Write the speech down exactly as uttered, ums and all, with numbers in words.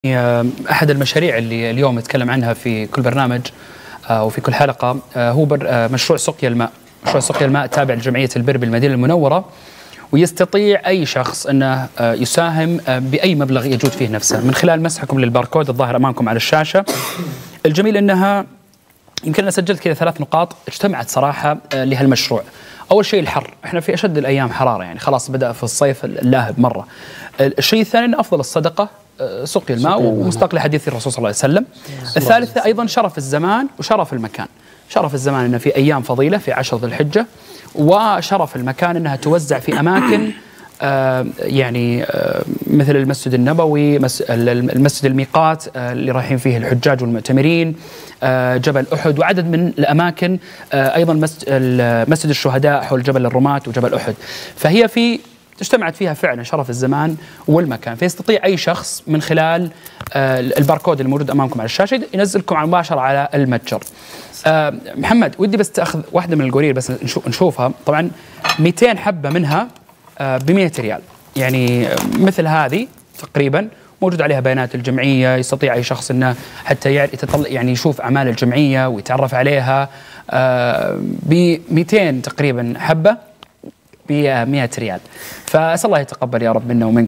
أحد المشاريع اللي اليوم نتكلم عنها في كل برنامج وفي كل حلقة هو مشروع سقيا الماء. مشروع سقيا الماء تابع لجمعية البر بالمدينة المنورة، ويستطيع أي شخص أنه يساهم بأي مبلغ يجود فيه نفسه من خلال مسحكم للباركود الظاهر أمامكم على الشاشة. الجميل أنها يمكن أنا سجلت كذا ثلاث نقاط اجتمعت صراحة لهالمشروع. أول شيء الحر، احنا في أشد الأيام حرارة، يعني خلاص بدأ في الصيف اللاهب مرة. الشيء الثاني أن أفضل الصدقة سقي الماء ومصداق لحديث الرسول صلى الله عليه وسلم. الثالثة أيضا شرف الزمان وشرف المكان. شرف الزمان أنه في أيام فضيلة في عشر ذي الحجة، وشرف المكان أنها توزع في أماكن آه يعني آه مثل المسجد النبوي، المسجد الميقات آه اللي رايحين فيه الحجاج والمعتمرين، آه جبل أحد، وعدد من الأماكن، آه أيضا مسجد الشهداء حول جبل الرماة وجبل أحد. فهي في اجتمعت فيها فعلا شرف الزمان والمكان، فيستطيع أي شخص من خلال آه الباركود الموجود أمامكم على الشاشة ينزلكم على مباشرة على المتجر. آه محمد، ودي بس تأخذ واحدة من القرير بس نشوفها. طبعا مئتين حبة منها ب مئة ريال، يعني مثل هذه تقريبا موجود عليها بيانات الجمعية. يستطيع أي شخص أنه حتى يتطلع يعني يشوف أعمال الجمعية ويتعرف عليها. ب مئتين تقريبا حبة ب مئة ريال، فأسأل الله يتقبل يا رب منا ومنكم.